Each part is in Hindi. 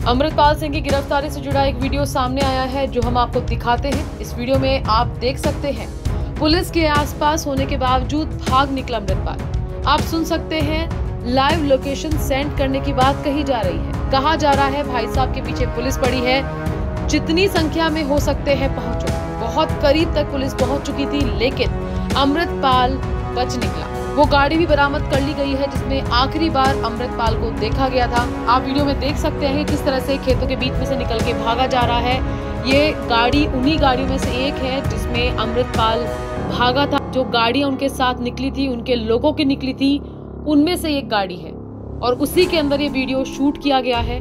अमृतपाल सिंह की गिरफ्तारी से जुड़ा एक वीडियो सामने आया है जो हम आपको दिखाते हैं। इस वीडियो में आप देख सकते हैं पुलिस के आसपास होने के बावजूद भाग निकला अमृतपाल। आप सुन सकते हैं लाइव लोकेशन सेंड करने की बात कही जा रही है। कहा जा रहा है भाई साहब के पीछे पुलिस पड़ी है, जितनी संख्या में हो सकते हैं पहुंचो। बहुत करीब तक पुलिस पहुंच चुकी थी लेकिन अमृतपाल बच निकला। वो गाड़ी भी बरामद कर ली गई है जिसमें आखिरी बार अमृतपाल को देखा गया था। आप वीडियो में देख सकते हैं किस तरह से खेतों के बीच में से निकल के भागा जा रहा है। ये गाड़ी उन्हीं गाड़ियों में से एक है जिसमें अमृतपाल भागा था। जो गाड़ियां उनके साथ निकली थी, उनके लोगों की निकली थी, उनमें से एक गाड़ी है और उसी के अंदर ये वीडियो शूट किया गया है।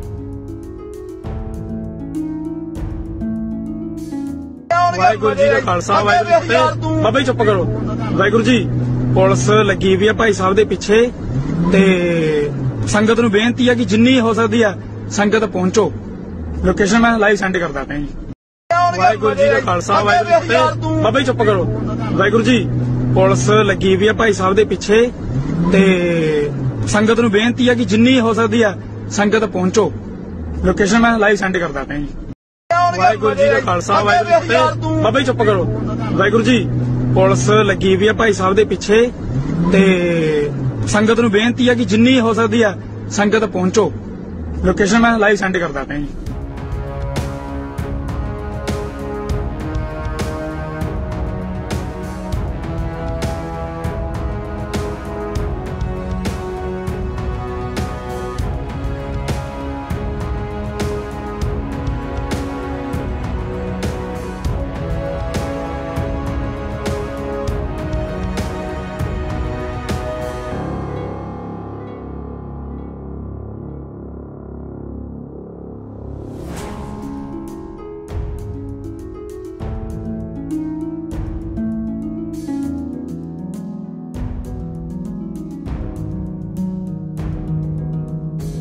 वाहिगुरु जी का खालसा वाहिगुरु बाबा जी चुप करो। वाहिगुरु जी पुलिस लगी हुई है भाई साहब दे पिछे ते संगत नूं बेनती है कि जिन्नी हो सकती है संगत पहुंचो। लोकेशन मैं लाइव सेंड कर देता जी। वाहिगुरु जी का खालसा वाहिगुरु बाबा जी चुप करो। वाहिगुरु जी पुलिस लगी हुई है भाई साहब दे पिछे ते संगत नूं बेनती है कि जिन्नी हो सकती है संगत पहुंचो। लोकेशन मैं लाइव सेंड कर देता जी। वाहिगुरु जी का खालसा वाहिगुरु बाबा जी चुप करो। वाहिगुरु जी पुलिस लगी हुई है भाई साहब दे पिछे ते संगत नूं बेनती है कि जिन्नी हो सकती है संगत पहुंचो। लोकेशन मैं लाइव सेंड कर देता जी।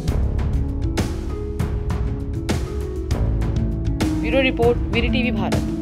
ब्यूरो रिपोर्ट, वीरी टीवी भारत।